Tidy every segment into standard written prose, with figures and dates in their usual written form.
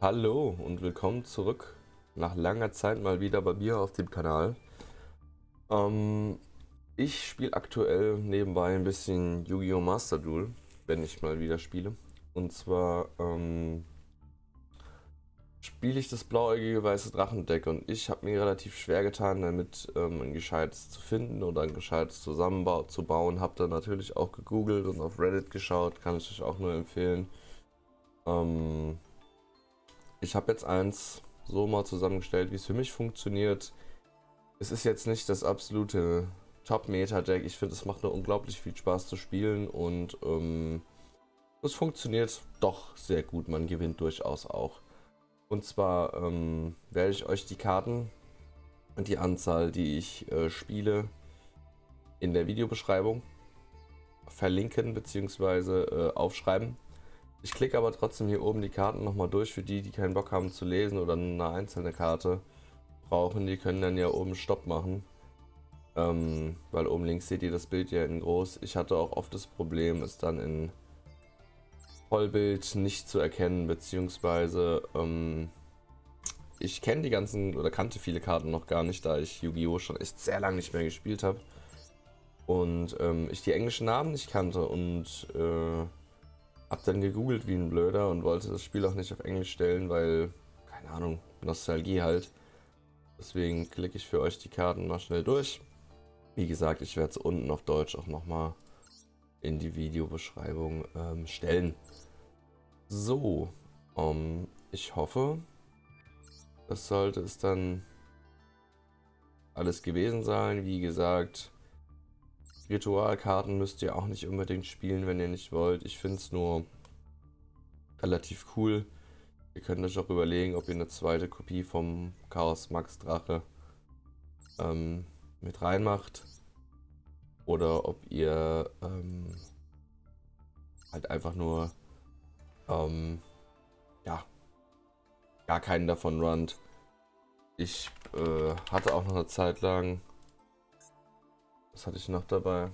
Hallo und willkommen zurück. Nach langer Zeit mal wieder bei mir auf dem Kanal. Ähm, Ich spiele aktuell nebenbei ein bisschen Yu-Gi-Oh! Master Duel, wenn ich mal wieder spiele. Und zwar spiele ich das blauäugige weiße Drachendeck und ich habe mir relativ schwer getan, damit ein gescheites zu finden oder ein gescheites zu bauen. Habe dann natürlich auch gegoogelt und auf Reddit geschaut, kann ich euch auch nur empfehlen. Ähm, Ich habe jetzt eins so mal zusammengestellt, wie es für mich funktioniert. Es ist jetzt nicht das absolute Top-Meta-Deck. Ich finde, es macht nur unglaublich viel Spaß zu spielen und es funktioniert doch sehr gut. Man gewinnt durchaus auch. Und zwar werde ich euch die Karten und die Anzahl, die ich spiele, in der Videobeschreibung verlinken bzw. aufschreiben. Ich klicke aber trotzdem hier oben die Karten nochmal durch für die, die keinen Bock haben zu lesen oder eine einzelne Karte brauchen. Die können dann ja oben Stopp machen. Weil oben links seht ihr das Bild ja in groß. Ich hatte auch oft das Problem, es dann in Vollbild nicht zu erkennen, beziehungsweise ich kenne die ganzen oder kannte viele Karten noch gar nicht, da ich Yu-Gi-Oh! Schon echt sehr lange nicht mehr gespielt habe. Und ich die englischen Namen nicht kannte und hab dann gegoogelt wie ein Blöder und wollte das Spiel auch nicht auf Englisch stellen, weil, keine Ahnung, Nostalgie halt. Deswegen klicke ich für euch die Karten mal schnell durch. Wie gesagt, ich werde es unten auf Deutsch auch nochmal in die Videobeschreibung stellen. So, ich hoffe, das sollte es dann alles gewesen sein. Wie gesagt, Ritualkarten müsst ihr auch nicht unbedingt spielen, wenn ihr nicht wollt. Ich finde es nur relativ cool. Ihr könnt euch auch überlegen, ob ihr eine zweite Kopie vom Chaos Max Drache mit reinmacht. Oder ob ihr halt einfach nur ja, gar keinen davon runnt. Ich hatte auch noch eine Zeit lang, was hatte ich noch dabei?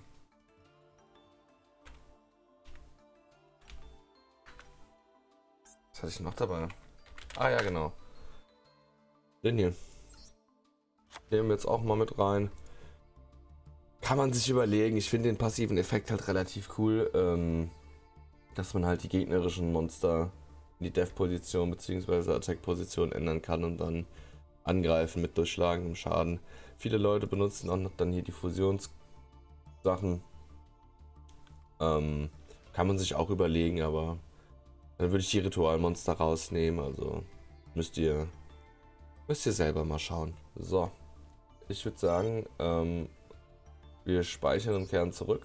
Was hatte ich noch dabei? Ah ja, genau. Den hier. Nehmen wir jetzt auch mal mit rein. Kann man sich überlegen. Ich finde den passiven Effekt halt relativ cool, dass man halt die gegnerischen Monster in die Def-Position bzw. Attack-Position ändern kann und dann angreifen mit durchschlagendem Schaden. Viele Leute benutzen auch noch dann hier die Fusionssachen. Kann man sich auch überlegen, aber dann würde ich die Ritualmonster rausnehmen. Also müsst ihr selber mal schauen. So, ich würde sagen, wir speichern und kehren zurück.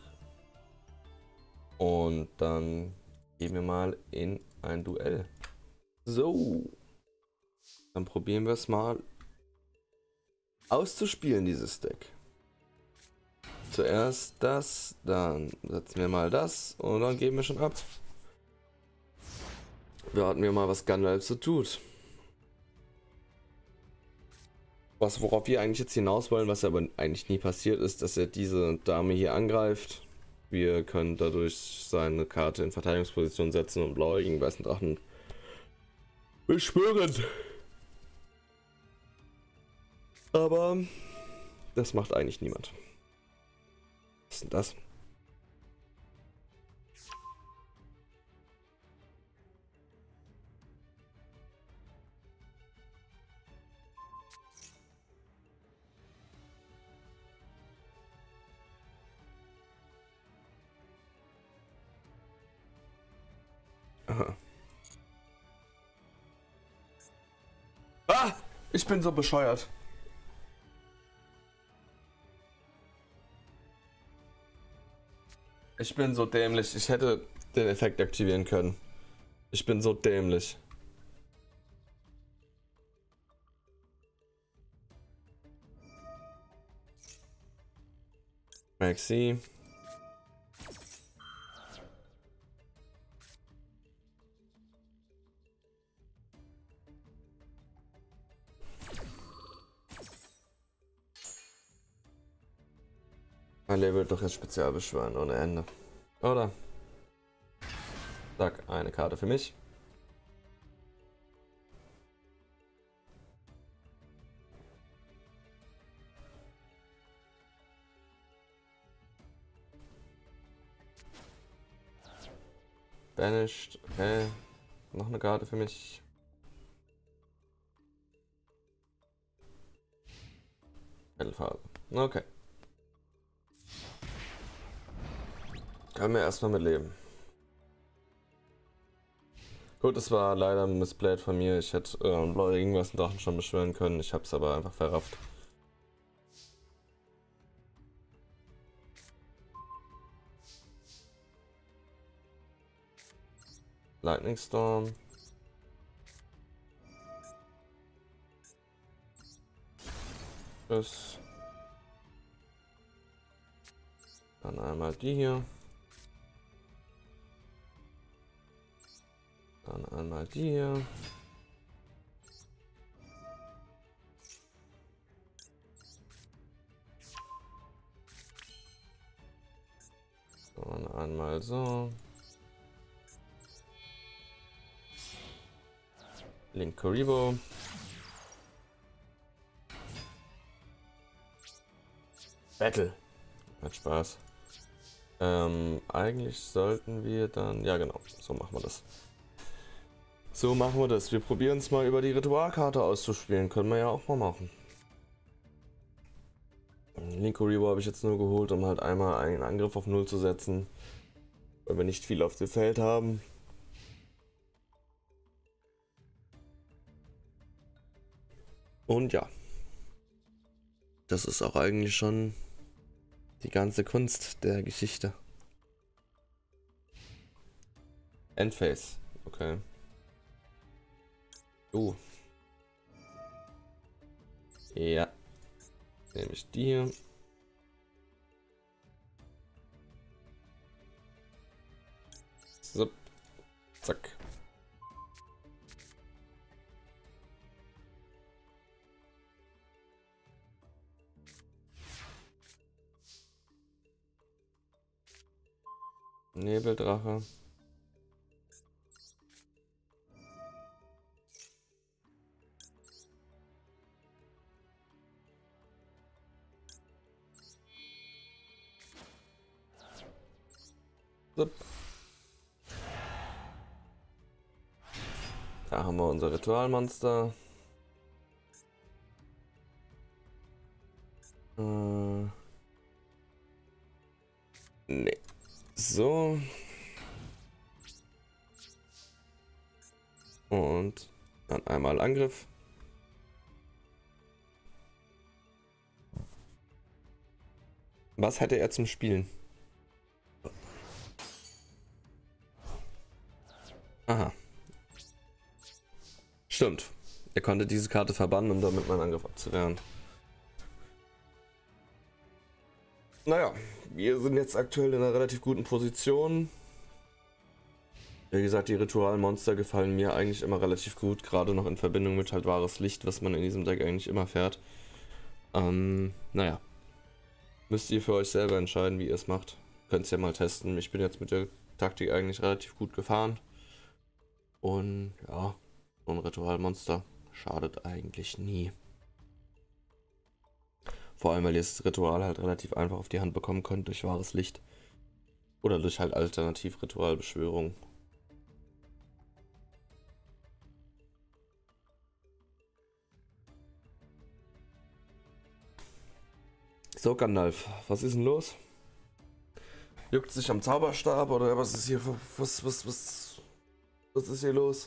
Und dann gehen wir mal in ein Duell. So, dann probieren wir es mal auszuspielen, dieses Deck. Zuerst das, dann setzen wir mal das und dann geben wir schon ab. Warten wir mal, was Gandalf so tut. Worauf wir eigentlich jetzt hinaus wollen, was aber eigentlich nie passiert ist, dass er diese Dame hier angreift. Wir können dadurch seine Karte in Verteidigungsposition setzen und blaue gegen weißen Drachen beschwören. Aber das macht eigentlich niemand. Was ist denn das? Aha. Ah! Ich bin so bescheuert. Ich bin so dämlich. Ich hätte den Effekt aktivieren können. Ich bin so dämlich. Maxi. Mein Label doch jetzt spezial beschwören ohne Ende. Oder? Zack, eine Karte für mich. Banished. Okay. Noch eine Karte für mich. Mittelphase. Okay. Können wir erstmal mit leben. Gut, es war leider ein Missplayed von mir. Ich hätte irgendwas einen Drachen schon beschwören können. Ich habe es aber einfach verrafft. Lightning Storm. Das. Dann einmal die hier. Dann einmal die hier. Dann einmal so. Linkuriboh. Battle. Hat Spaß. Eigentlich sollten wir dann... Ja genau, so machen wir das. So machen wir das. Wir probieren es mal über die Ritualkarte auszuspielen. Können wir ja auch mal machen. Linkuriboh habe ich jetzt nur geholt, um halt einmal einen Angriff auf 0 zu setzen. Weil wir nicht viel auf dem Feld haben. Und ja. Das ist auch eigentlich schon die ganze Kunst der Geschichte. Endphase. Okay. Ja. Nehme ich die hier. So. Zack. Nebeldrache. So. Da haben wir unser Ritualmonster. Nee. So. Und dann einmal Angriff. Was hätte er zum Spielen? Aha. Stimmt. Er konnte diese Karte verbannen, um damit meinen Angriff abzuwehren. Naja, wir sind jetzt aktuell in einer relativ guten Position. Wie gesagt, die Ritualmonster gefallen mir eigentlich immer relativ gut, gerade noch in Verbindung mit halt wahres Licht, was man in diesem Deck eigentlich immer fährt. Naja. Müsst ihr für euch selber entscheiden, wie ihr es macht. Könnt es ja mal testen. Ich bin jetzt mit der Taktik eigentlich relativ gut gefahren. Und ja, so ein Ritualmonster schadet eigentlich nie. Vor allem, weil ihr das Ritual halt relativ einfach auf die Hand bekommen könnt durch wahres Licht. Oder durch halt Alternativ-Ritualbeschwörung. So, Gandalf, was ist denn los? Juckt sich am Zauberstab oder was ist hier? Was ist hier los?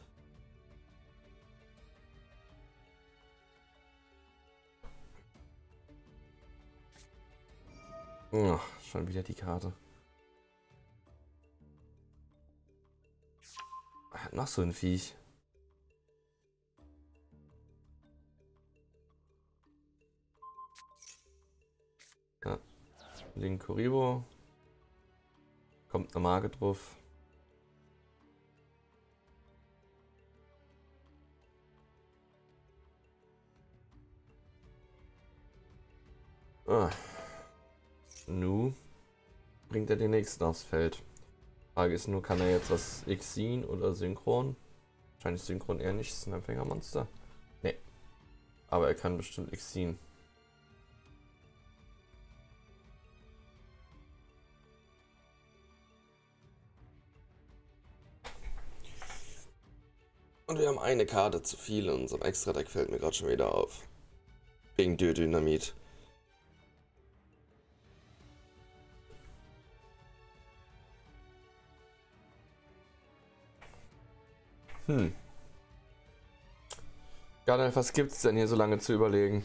Oh, schon wieder die Karte. Noch so ein Viech. Ja. Linkuriboh. Kommt eine Marke drauf. Ah. Nu bringt er den nächsten aufs Feld. Frage ist nur, kann er jetzt was Exin oder Synchron? Wahrscheinlich Synchron eher nicht, ist ein Empfängermonster. Nee. Aber er kann bestimmt Exin. Und wir haben eine Karte zu viel in unserem Extra-Deck, fällt mir gerade schon wieder auf. Wegen Dynamit. Gandalf, was gibt's denn hier so lange zu überlegen?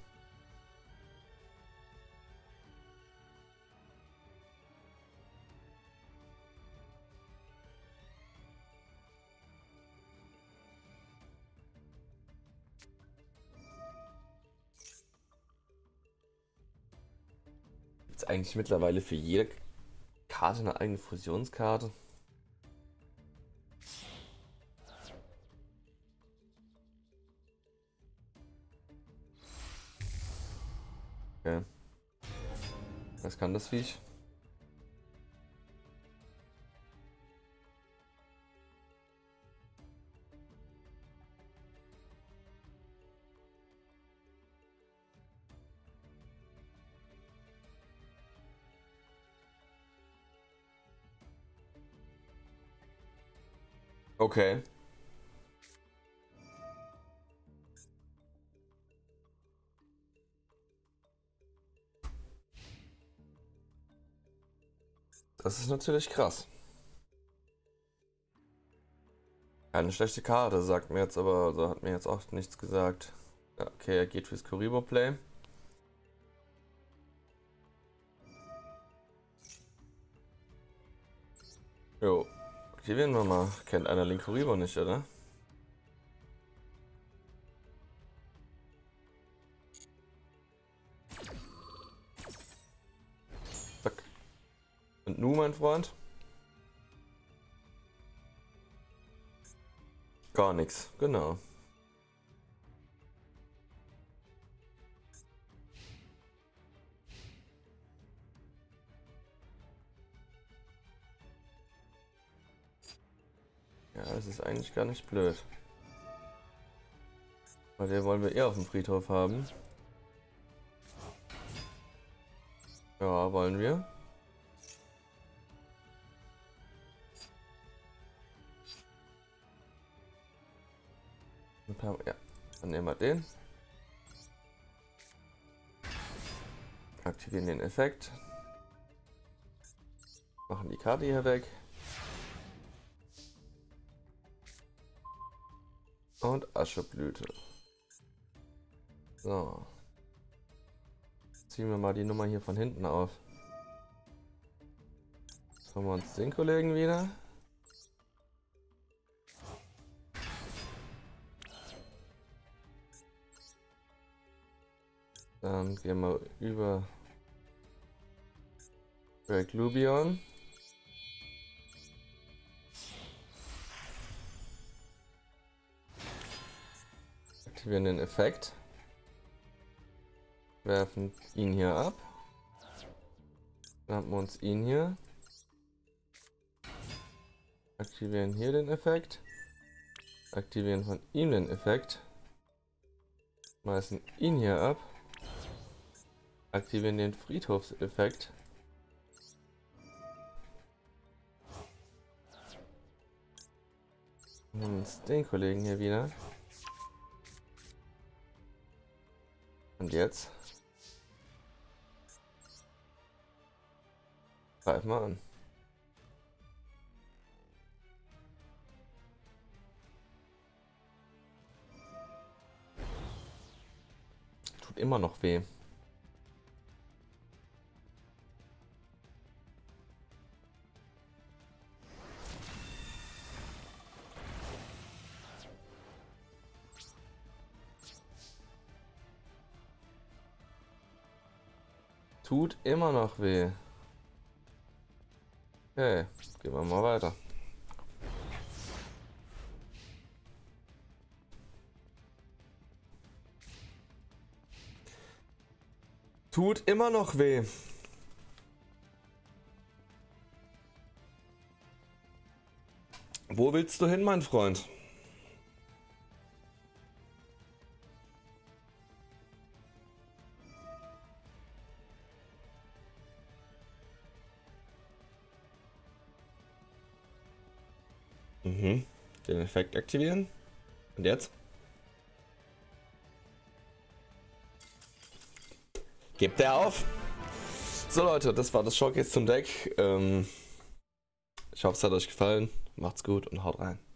Gibt's eigentlich mittlerweile für jede Karte eine eigene Fusionskarte? Okay. Was kann das Viech? Okay. Das ist natürlich krass. Keine schlechte Karte, sagt mir jetzt aber, also hat mir jetzt auch nichts gesagt. Ja, okay, er geht fürs Kuriboh Play. Jo, aktivieren wir mal. Kennt einer den Kuriboh nicht, oder? Zack. Und nu, mein Freund? Gar nichts, genau. Ja, das ist eigentlich gar nicht blöd. Weil den wollen wir eher auf dem Friedhof haben. Ja, wollen wir. Ja, dann nehmen wir den. Aktivieren den Effekt. Machen die Karte hier weg. Und Ascheblüte. So. Ziehen wir mal die Nummer hier von hinten auf. Jetzt holen wir uns den Kollegen wieder. Dann gehen wir über Drake Lubion. Aktivieren den Effekt. Werfen ihn hier ab. Dann haben wir uns ihn hier. Aktivieren hier den Effekt. Aktivieren von ihm den Effekt. Schmeißen ihn hier ab. Aktivieren den Friedhofseffekt. Und den Kollegen hier wieder. Und jetzt greif mal an. Tut immer noch weh. Tut immer noch weh. Okay, gehen wir mal weiter. Tut immer noch weh. Wo willst du hin, mein Freund? Den Effekt aktivieren. Und jetzt? Gebt der auf? So Leute, das war das Showcase zum Deck. Ich hoffe es hat euch gefallen. Macht's gut und haut rein.